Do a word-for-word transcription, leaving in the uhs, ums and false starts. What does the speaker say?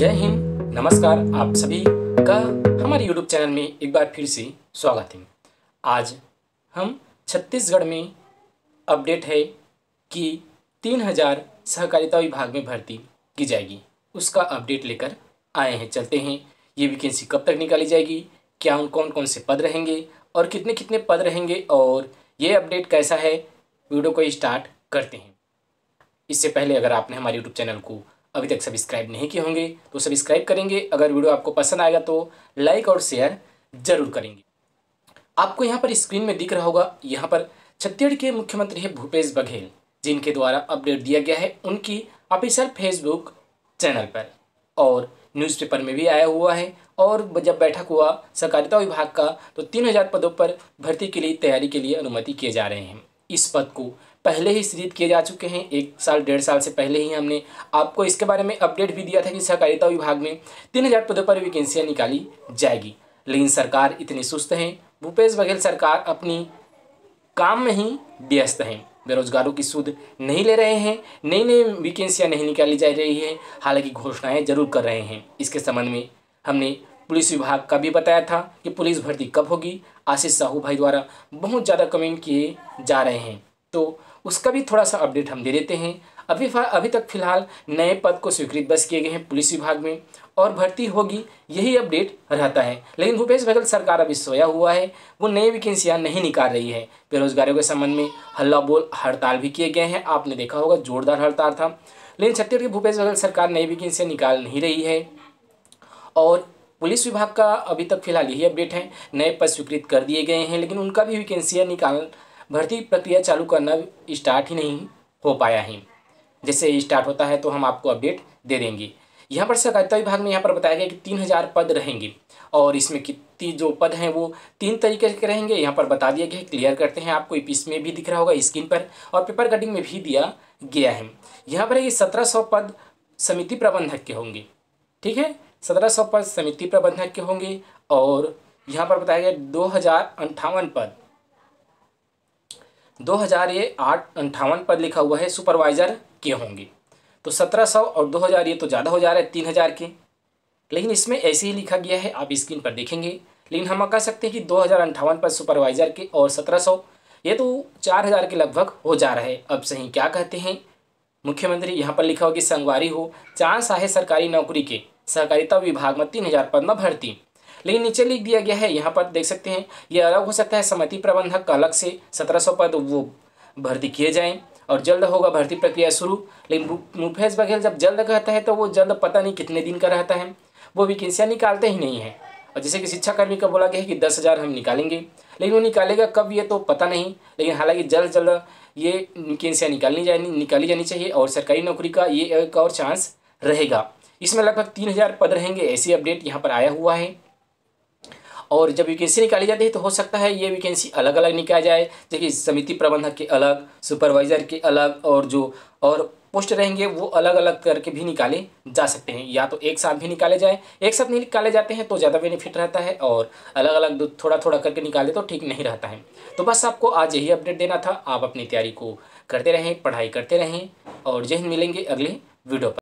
जय हिंद, नमस्कार। आप सभी का हमारे यूट्यूब चैनल में एक बार फिर से स्वागत है। आज हम छत्तीसगढ़ में अपडेट है कि तीन हज़ार सहकारिता विभाग में भर्ती की जाएगी, उसका अपडेट लेकर आए हैं। चलते हैं, ये वैकेंसी कब तक निकाली जाएगी, क्या उन कौन कौन से पद रहेंगे और कितने कितने पद रहेंगे और ये अपडेट कैसा है, वीडियो को स्टार्ट करते हैं। इससे पहले अगर आपने हमारे यूट्यूब चैनल को अभी तक सब्सक्राइब नहीं किए होंगे तो सब्सक्राइब करेंगे। अगर वीडियो आपको पसंद आएगा तो लाइक और शेयर जरूर करेंगे। आपको यहाँ पर स्क्रीन में दिख रहा होगा, यहाँ पर छत्तीसगढ़ के मुख्यमंत्री है भूपेश बघेल, जिनके द्वारा अपडेट दिया गया है उनकी ऑफिशियल फेसबुक चैनल पर और न्यूज़पेपर में भी आया हुआ है। और जब बैठक हुआ सहकारिता विभाग का तो तीन हज़ार पदों पर भर्ती के लिए तैयारी के लिए अनुमति किए जा रहे हैं। इस पद को पहले ही सृजित किए जा चुके हैं। एक साल डेढ़ साल से पहले ही हमने आपको इसके बारे में अपडेट भी दिया था कि सहकारिता विभाग में तीन हज़ार पदों पर वैकेंसियाँ निकाली जाएगी, लेकिन सरकार इतनी सुस्त है। भूपेश बघेल सरकार अपनी काम में ही व्यस्त हैं, बेरोजगारों की सुध नहीं ले रहे हैं, नई नई वैकेंसियाँ नहीं निकाली जा रही है, हालांकि घोषणाएं जरूर कर रहे हैं। इसके संबंध में हमने पुलिस विभाग का भी बताया था कि पुलिस भर्ती कब होगी। आशीष साहू भाई द्वारा बहुत ज़्यादा कमेंट किए जा रहे हैं, तो उसका भी थोड़ा सा अपडेट हम दे देते हैं। अभी अभी तक फिलहाल नए पद को स्वीकृत बस किए गए हैं पुलिस विभाग में और भर्ती होगी, यही अपडेट रहता है। लेकिन भूपेश बघेल सरकार अभी सोया हुआ है, वो नई वैकेंसियाँ नहीं निकाल रही है। बेरोजगारों के संबंध में हल्ला बोल हड़ताल भी किए गए हैं, आपने देखा होगा जोरदार हड़ताल था। लेकिन छत्तीसगढ़ की भूपेश बघेल सरकार नई वैकेंसियाँ निकाल नहीं रही है और पुलिस विभाग का अभी तक फिलहाल यही अपडेट है, नए पद स्वीकृत कर दिए गए हैं, लेकिन उनका भी वैकेंसियाँ निकाल भर्ती प्रक्रिया चालू करना स्टार्ट ही नहीं हो पाया है। जैसे स्टार्ट होता है तो हम आपको अपडेट दे देंगे। यहाँ पर सहकारिता विभाग में यहाँ पर बताया गया कि तीन हज़ार पद रहेंगे और इसमें कितनी जो पद हैं वो तीन तरीके के रहेंगे, यहाँ पर बता दिया गया है। क्लियर करते हैं, आपको इसमें भी दिख रहा होगा स्क्रीन पर और पेपर कटिंग में भी दिया गया है। यहाँ पर ये सत्रह सौ पद समिति प्रबंधक के होंगे, ठीक है, सत्रह सौ पद समिति प्रबंधक के होंगे। और यहाँ पर बताया गया दो हज़ार अंठावन पद दो हज़ार ये आठ अंठावन पद लिखा हुआ है सुपरवाइज़र के होंगे। तो सत्रह सौ और दो हज़ार ये तो ज़्यादा हो जा रहा है तीन हज़ार के, लेकिन इसमें ऐसे ही लिखा गया है, आप स्क्रीन पर देखेंगे। लेकिन हम कह सकते हैं कि दो हज़ार अंठावन पद सुपरवाइज़र के और सत्रह सौ ये तो चार हज़ार के लगभग हो जा रहा है। अब सही क्या कहते हैं मुख्यमंत्री, यहाँ पर लिखा हो कि संगवारी हो चांस आहे सरकारी नौकरी के सहकारिता विभाग में तीन हज़ार पद में भर्ती। लेकिन नीचे लिख दिया गया है, यहाँ पर देख सकते हैं, ये अलग हो सकता है। समिति प्रबंधक का अलग से सत्रह सौ पद वो भर्ती किए जाएं और जल्द होगा भर्ती प्रक्रिया शुरू। लेकिन भूपेश बघेल जब जल्द कहता है तो वो जल्द पता नहीं कितने दिन का रहता है, वो वैकेंसियाँ निकालते ही नहीं है। और जैसे कि शिक्षाकर्मी का बोला गया है कि दस हज़ार हम निकालेंगे, लेकिन वो निकालेगा कब ये तो पता नहीं। लेकिन हालांकि जल्द जल्द ये वैकेंसियाँ निकालनी जानी निकाली जानी चाहिए और सरकारी नौकरी का ये एक और चांस रहेगा। इसमें लगभग तीन हज़ार पद रहेंगे, ऐसी अपडेट यहाँ पर आया हुआ है। और जब वैकेंसी निकाली जाती है तो हो सकता है ये वैकेंसी अलग अलग निकाला जाए, जैसे समिति प्रबंधक के अलग, सुपरवाइज़र के अलग, और जो और पोस्ट रहेंगे वो अलग अलग करके भी निकाले जा सकते हैं। या तो एक साथ भी निकाले जाए, एक साथ नहीं निकाले जाते हैं तो ज़्यादा बेनिफिट रहता है, और अलग अलग थोड़ा थोड़ा करके निकाले तो ठीक नहीं रहता है। तो बस आपको आज यही अपडेट देना था। आप अपनी तैयारी को करते रहें, पढ़ाई करते रहें और जय हिंद। मिलेंगे अगले वीडियो पर।